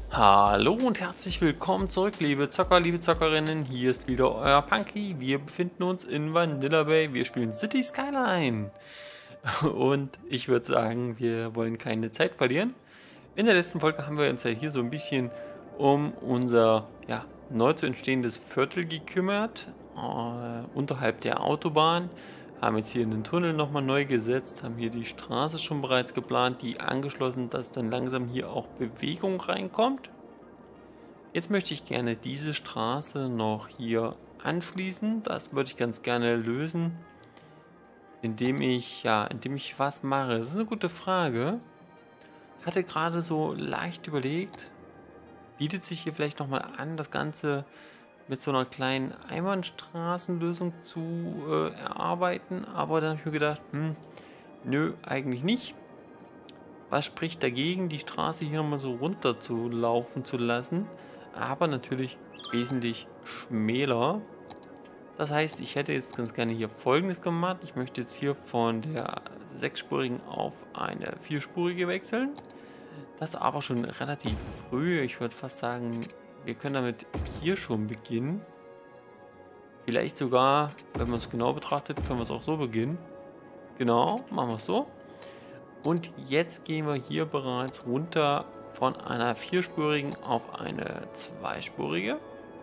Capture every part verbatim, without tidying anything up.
Hallo und herzlich willkommen zurück, liebe Zocker, liebe Zockerinnen. Hier ist wieder euer Punky. Wir befinden uns in Vanilla Bay. Wir spielen City Skyline. Und ich würde sagen, wir wollen keine Zeit verlieren. In der letzten Folge haben wir uns ja hier so ein bisschen um unser ja, neu zu entstehendes Viertel gekümmert. Äh, unterhalb der Autobahn. Haben jetzt hier einen Tunnel nochmal neu gesetzt, haben hier die Straße schon bereits geplant, die angeschlossen, dass dann langsam hier auch Bewegung reinkommt. Jetzt möchte ich gerne diese Straße noch hier anschließen. Das würde ich ganz gerne lösen, indem ich, ja, indem ich was mache. Das ist eine gute Frage. Hatte gerade so leicht überlegt, bietet sich hier vielleicht nochmal an, das Ganze mit so einer kleinen Einbahnstraßenlösung zu äh, erarbeiten, aber dann habe ich mir gedacht, hm, nö, eigentlich nicht. Was spricht dagegen, die Straße hier nochmal so runter zu laufen zu lassen, aber natürlich wesentlich schmäler. Das heißt, ich hätte jetzt ganz gerne hier Folgendes gemacht. Ich möchte jetzt hier von der sechsspurigen auf eine vierspurige wechseln. Das aber schon relativ früh. Ich würde fast sagen, wir können damit hier schon beginnen. Vielleicht sogar, wenn man es genau betrachtet, können wir es auch so beginnen. Genau, machen wir es so. Und jetzt gehen wir hier bereits runter von einer vierspurigen auf eine zweispurige.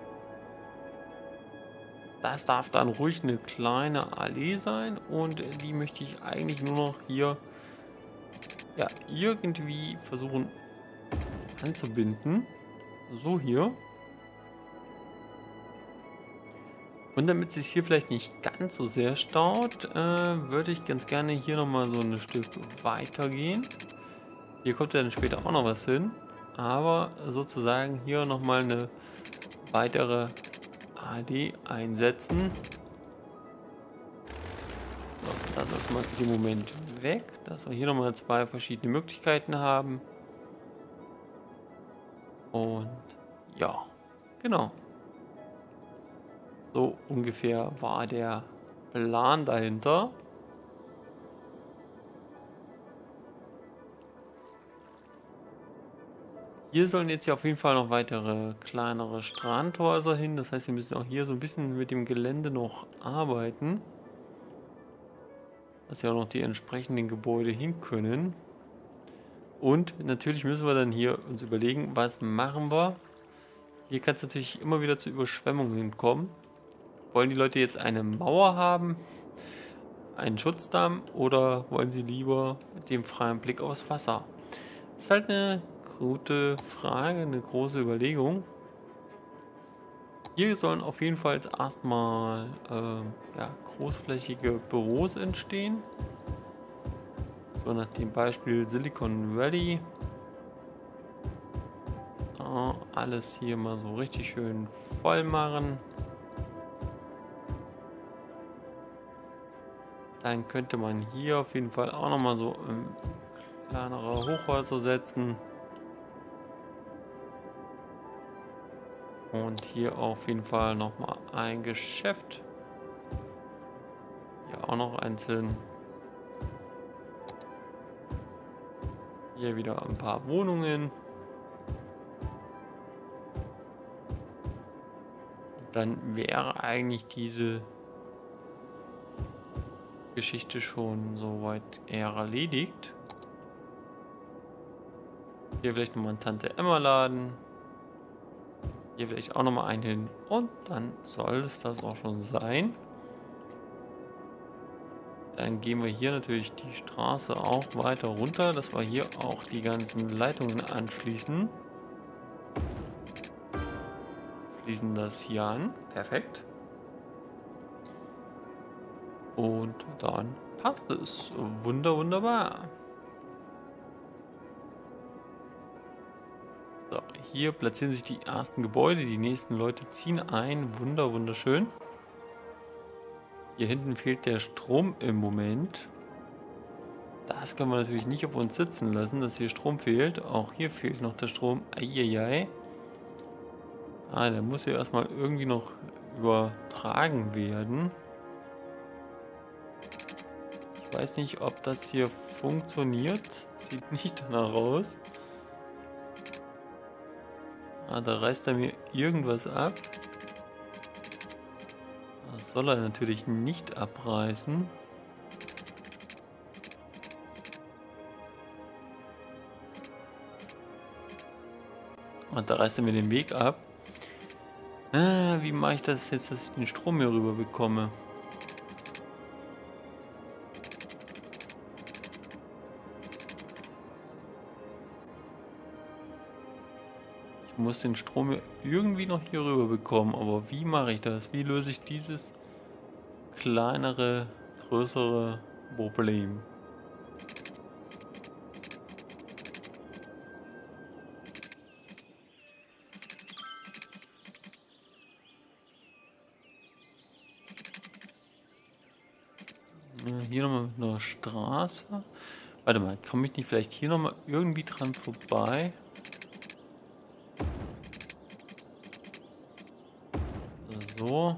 Das darf dann ruhig eine kleine Allee sein und die möchte ich eigentlich nur noch hier ja, irgendwie versuchen anzubinden. So hier. Und damit es sich hier vielleicht nicht ganz so sehr staut, äh, würde ich ganz gerne hier nochmal so ein Stück weiter gehen. Hier kommt ja dann später auch noch was hin. Aber sozusagen hier nochmal eine weitere A D einsetzen. So, das ist mal für den Moment weg, dass wir hier nochmal zwei verschiedene Möglichkeiten haben. Und ja, genau. So ungefähr war der Plan dahinter. Hier sollen jetzt ja auf jeden Fall noch weitere kleinere Strandhäuser hin. Das heißt, wir müssen auch hier so ein bisschen mit dem Gelände noch arbeiten. Dass ja auch noch die entsprechenden Gebäude hin können. Und natürlich müssen wir dann hier uns überlegen, was machen wir. Hier kann es natürlich immer wieder zu Überschwemmungen kommen. Wollen die Leute jetzt eine Mauer haben, einen Schutzdamm oder wollen sie lieber mit dem freien Blick aufs Wasser? Das ist halt eine gute Frage, eine große Überlegung. Hier sollen auf jeden Fall erstmal äh, ja, großflächige Büros entstehen. So nach dem Beispiel Silicon Valley. Ja, alles hier mal so richtig schön voll machen. Dann könnte man hier auf jeden Fall auch nochmal so ähm, kleinere Hochhäuser setzen. Und hier auf jeden Fall nochmal ein Geschäft. Hier auch noch einzeln. Hier wieder ein paar Wohnungen. Dann wäre eigentlich diese Geschichte schon soweit eher erledigt. Hier vielleicht nochmal ein Tante Emma Laden. Hier vielleicht auch nochmal einen hin. Und dann soll es das auch schon sein. Dann gehen wir hier natürlich die Straße auch weiter runter, dass wir hier auch die ganzen Leitungen anschließen. Schließen das hier an. Perfekt. Und dann passt es. Wunder, wunderbar. So, hier platzieren sich die ersten Gebäude. Die nächsten Leute ziehen ein. Wunder, wunderschön. Hier hinten fehlt der Strom im Moment. Das können wir natürlich nicht auf uns sitzen lassen, dass hier Strom fehlt. Auch hier fehlt noch der Strom. Eieiei. Ah, der muss hier erstmal irgendwie noch übertragen werden. Ich weiß nicht, ob das hier funktioniert. Sieht nicht danach aus. Ah, da reißt er mir irgendwas ab. Das soll er natürlich nicht abreißen. Und da reißt er mir den Weg ab. Ah, wie mache ich das jetzt, dass ich den Strom hier rüber bekomme? Ich muss den Strom irgendwie noch hier rüber bekommen, aber wie mache ich das? Wie löse ich dieses kleinere, größere Problem? Hier nochmal mit einer Straße. Warte mal, komme ich nicht vielleicht hier nochmal irgendwie dran vorbei? So.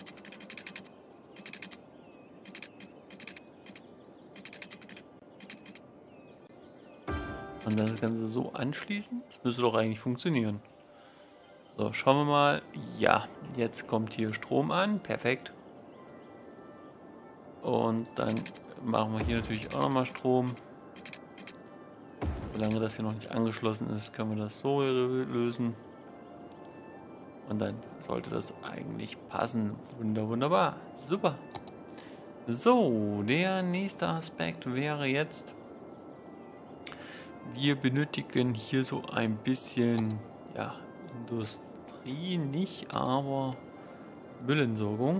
Und dann das Ganze so anschließen? Das müsste doch eigentlich funktionieren. So, schauen wir mal. Ja, jetzt kommt hier Strom an. Perfekt. Und dann machen wir hier natürlich auch nochmal Strom. Solange das hier noch nicht angeschlossen ist, können wir das so lösen. Und dann sollte das eigentlich passen. Wunder, wunderbar. Super. So, der nächste Aspekt wäre jetzt, wir benötigen hier so ein bisschen, ja, Industrie nicht, aber Müllentsorgung.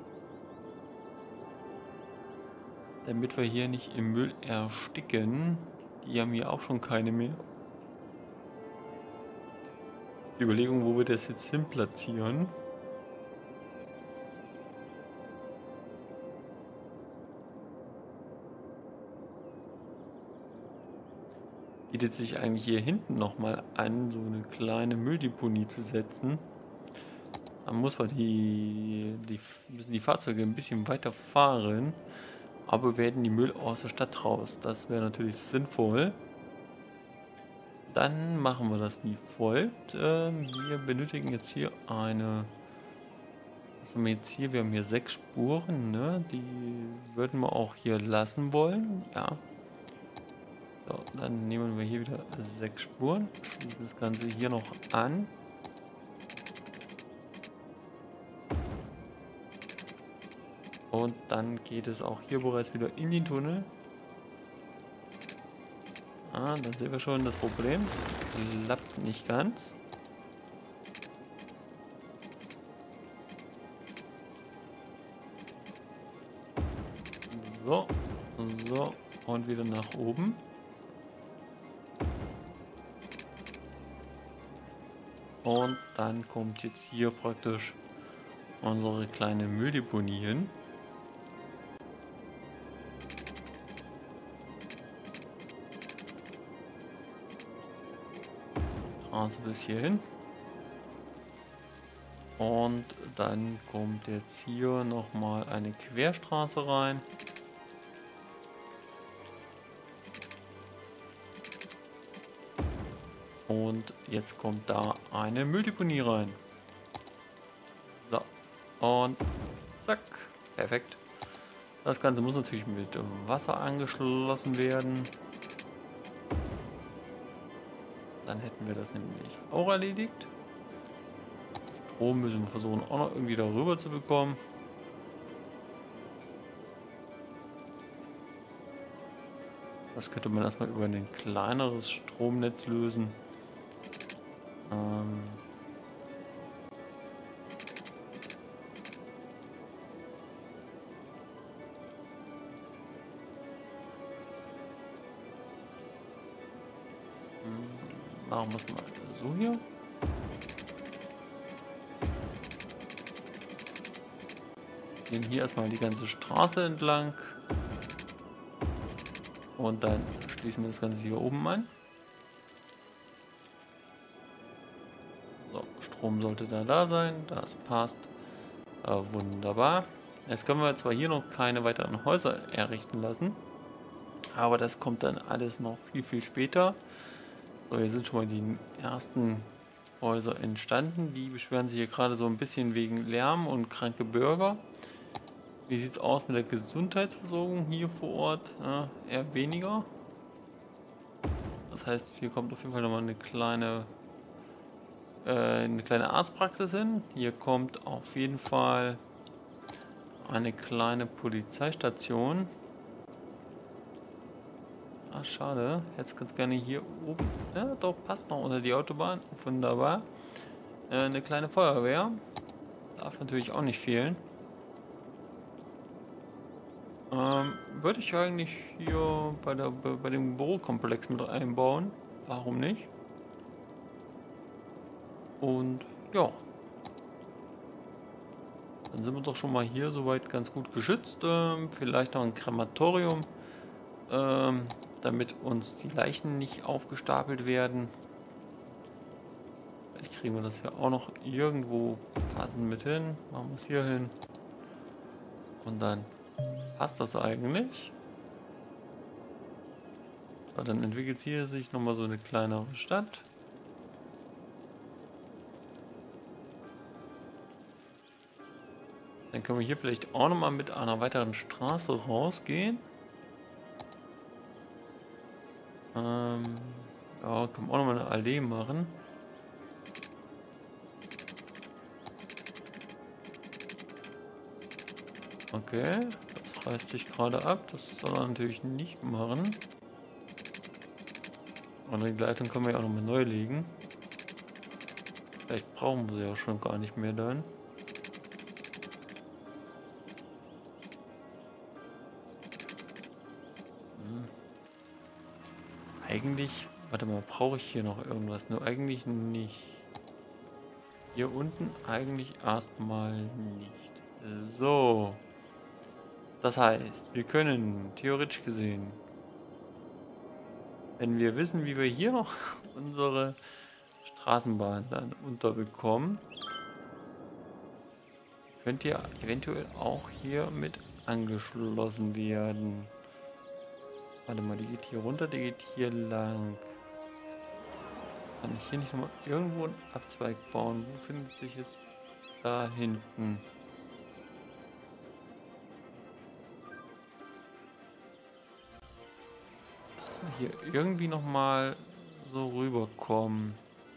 Damit wir hier nicht im Müll ersticken. Die haben hier auch schon keine mehr. Das ist die Überlegung, wo wir das jetzt hin platzieren. Bietet sich eigentlich hier hinten nochmal an, so eine kleine Mülldeponie zu setzen. Dann muss man die, die, müssen die Fahrzeuge ein bisschen weiter fahren. Aber werden die Müll aus der Stadt raus. Das wäre natürlich sinnvoll. Dann machen wir das wie folgt. Ähm, wir benötigen jetzt hier eine... Was haben wir jetzt hier? Wir haben hier sechs Spuren. Ne? Die würden wir auch hier lassen wollen. Ja. So, dann nehmen wir hier wieder sechs Spuren. Schließen das Ganze hier noch an. Und dann geht es auch hier bereits wieder in den Tunnel. Ah, dann sehen wir schon das Problem. Klappt nicht ganz. So, so und wieder nach oben. Und dann kommt jetzt hier praktisch unsere kleine Mülldeponie hin. Straße bis hierhin. Und dann kommt jetzt hier nochmal eine Querstraße rein. Und jetzt kommt da eine Mülldeponie rein. So. Und zack. Perfekt. Das Ganze muss natürlich mit Wasser angeschlossen werden. Dann hätten wir das nämlich auch erledigt. Strom müssen wir versuchen auch noch irgendwie darüber zu bekommen. Das könnte man erstmal über ein kleineres Stromnetz lösen. Ähm Machen wir es mal so hier. Gehen hier erstmal die ganze Straße entlang. Und dann schließen wir das Ganze hier oben an. So, Strom sollte da da sein. Das passt. Äh, wunderbar. Jetzt können wir zwar hier noch keine weiteren Häuser errichten lassen. Aber das kommt dann alles noch viel, viel später. So, hier sind schon mal die ersten Häuser entstanden. Die beschweren sich hier gerade so ein bisschen wegen Lärm und kranke Bürger. Wie sieht es aus mit der Gesundheitsversorgung hier vor Ort? Ja, eher weniger. Das heißt, hier kommt auf jeden Fall nochmal eine kleine, äh, eine kleine Arztpraxis hin. Hier kommt auf jeden Fall eine kleine Polizeistation. Ah, schade. Jetzt ganz gerne hier oben. Ja, doch, passt noch unter die Autobahn. Wunderbar. Äh, eine kleine Feuerwehr. Darf natürlich auch nicht fehlen. Ähm, würde ich eigentlich hier bei, der, bei dem Bürokomplex mit einbauen. Warum nicht? Und ja. Dann sind wir doch schon mal hier soweit ganz gut geschützt. Ähm, vielleicht noch ein Krematorium, ähm, damit uns die Leichen nicht aufgestapelt werden. Vielleicht kriegen wir das ja auch noch irgendwo passend mit hin. Machen wir es hier hin. Und dann passt das eigentlich. So, dann entwickelt hier sich nochmal so eine kleinere Stadt. Dann können wir hier vielleicht auch nochmal mit einer weiteren Straße rausgehen. Ähm, ja, können wir auch nochmal eine Allee machen. Okay, das reißt sich gerade ab. Das soll er natürlich nicht machen. Und die Gleitung können wir ja auch nochmal neu legen. Vielleicht brauchen wir sie ja schon gar nicht mehr dann. Hm. Eigentlich, warte mal, brauche ich hier noch irgendwas? Nur eigentlich nicht. Hier unten eigentlich erstmal nicht. So. Das heißt, wir können theoretisch gesehen, wenn wir wissen, wie wir hier noch unsere Straßenbahn dann unterbekommen, könnt ihr eventuell auch hier mit angeschlossen werden. Warte mal, die geht hier runter, die geht hier lang. Kann ich hier nicht nochmal irgendwo einen Abzweig bauen? Wo findet sich jetzt da hinten? Dass wir hier irgendwie nochmal so rüberkommen.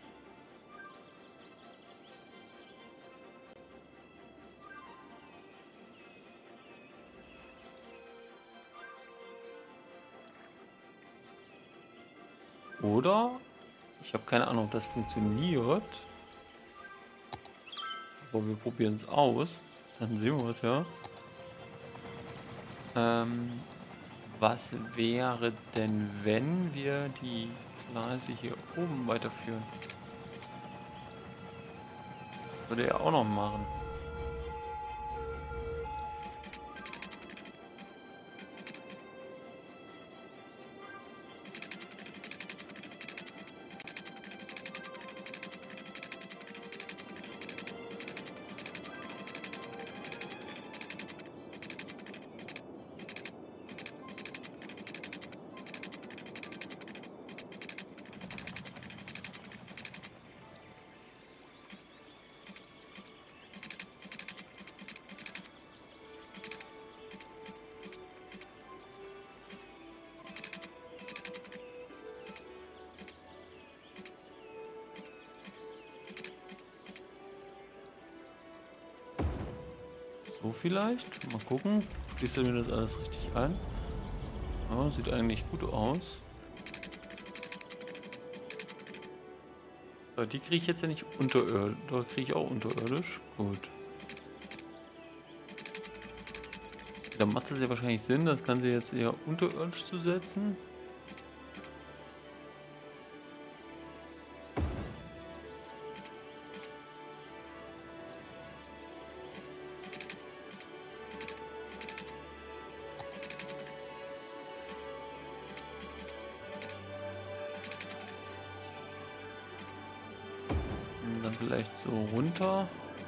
Oder? Ich habe keine Ahnung, ob das funktioniert. Aber wir probieren es aus. Dann sehen wir es ja. Ähm, was wäre denn, wenn wir die Gleise hier oben weiterführen? Würde er auch noch machen. So vielleicht. Mal gucken. Schließt er mir das alles richtig an? Ja, sieht eigentlich gut aus. So, die kriege ich jetzt ja nicht unterirdisch. Da kriege ich auch unterirdisch. Gut. Da macht es ja wahrscheinlich Sinn, das Ganze jetzt eher unterirdisch zu setzen. Dann vielleicht so runter.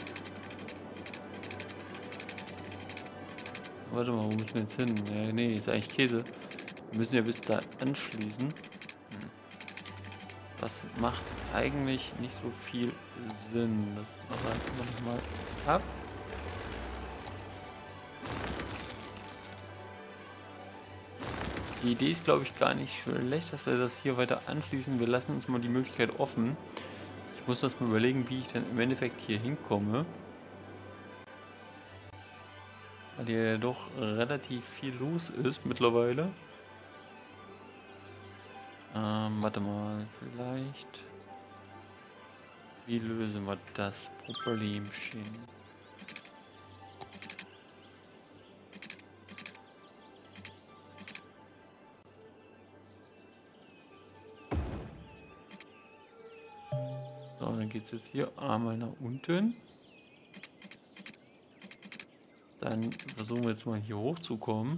Warte mal, wo müssen wir jetzt hin? Ja, nee, ist eigentlich Käse. Wir müssen ja bis da anschließen. Hm. Das macht eigentlich nicht so viel Sinn. Das reißen wir nochmal ab. Die Idee ist, glaube ich, gar nicht schlecht, dass wir das hier weiter anschließen. Wir lassen uns mal die Möglichkeit offen. Ich muss das mal überlegen, wie ich dann im Endeffekt hier hinkomme. Weil hier ja doch relativ viel los ist mittlerweile. Ähm, warte mal, vielleicht... Wie lösen wir das Problemchen? So, dann geht es jetzt hier einmal nach unten. Dann versuchen wir jetzt mal hier hochzukommen.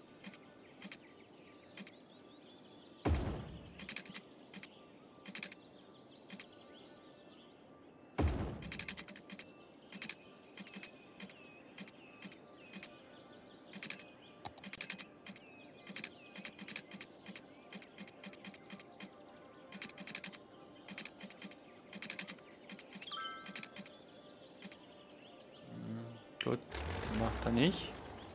Gut, macht er nicht.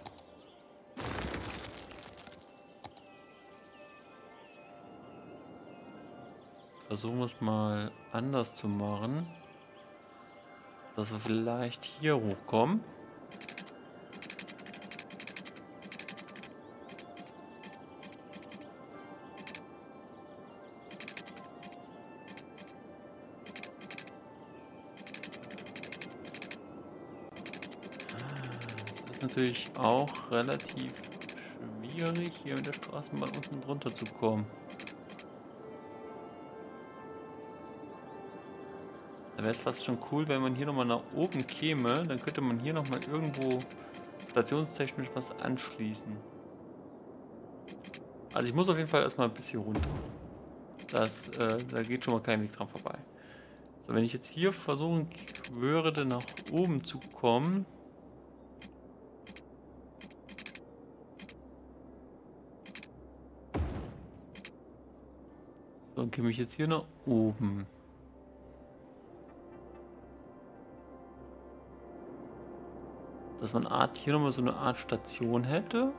Versuchen wir es mal anders zu machen. Dass wir vielleicht hier hochkommen. Das ist natürlich auch relativ schwierig, hier mit der Straßenbahn unten drunter zu kommen. Da wäre es fast schon cool, wenn man hier nochmal nach oben käme. Dann könnte man hier nochmal irgendwo stationstechnisch was anschließen. Also ich muss auf jeden Fall erstmal ein bisschen runter. Das, äh, da geht schon mal kein Weg dran vorbei. So, wenn ich jetzt hier versuchen würde, nach oben zu kommen. So, dann käme ich jetzt hier nach oben. Dass man Art hier nochmal so eine Art Station hätte.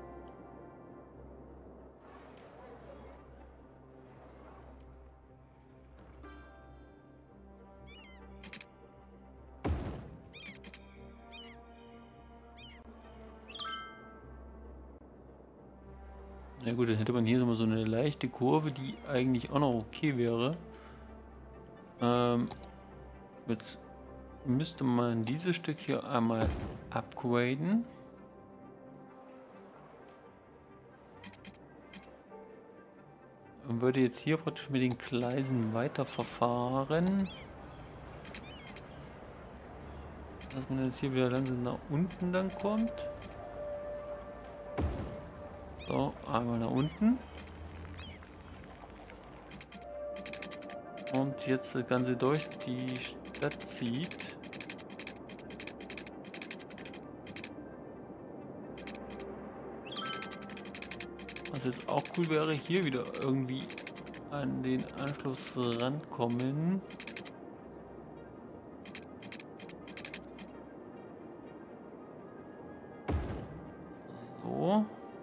Na gut, dann hätte man hier nochmal so eine leichte Kurve, die eigentlich auch noch okay wäre. Ähm, jetzt müsste man dieses Stück hier einmal upgraden. Und würde jetzt hier praktisch mit den Gleisen weiterverfahren. Dass man jetzt hier wieder langsam nach unten dann kommt. So, einmal nach unten. Und jetzt das Ganze durch die Stadt zieht. Was jetzt auch cool wäre, hier wieder irgendwie an den Anschluss rankommen. So.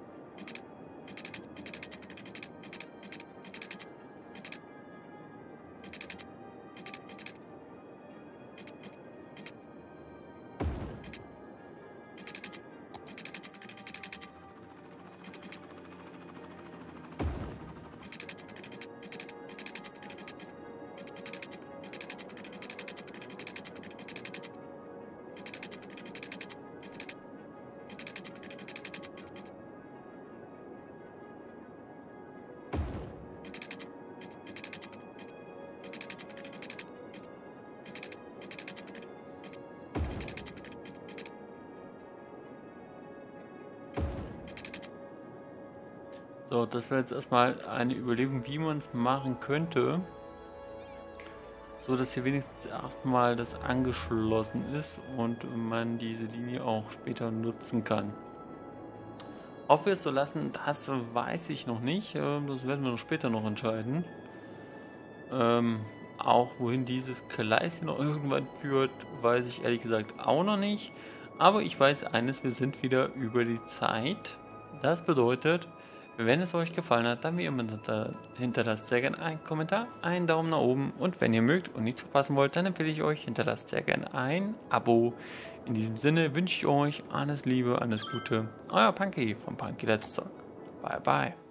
So, das wäre jetzt erstmal eine Überlegung, wie man es machen könnte. So, dass hier wenigstens erstmal das angeschlossen ist und man diese Linie auch später nutzen kann. Ob wir es so lassen, das weiß ich noch nicht. Das werden wir noch später noch entscheiden. Ähm, auch wohin dieses Gleis hier noch irgendwann führt, weiß ich ehrlich gesagt auch noch nicht. Aber ich weiß eines, wir sind wieder über die Zeit. Das bedeutet, wenn es euch gefallen hat, dann wie immer hinterlasst sehr gerne einen Kommentar, einen Daumen nach oben und wenn ihr mögt und nichts verpassen wollt, dann empfehle ich euch, hinterlasst sehr gerne ein Abo. In diesem Sinne wünsche ich euch alles Liebe, alles Gute. Euer Punky von Punky Let's Talk. Bye bye.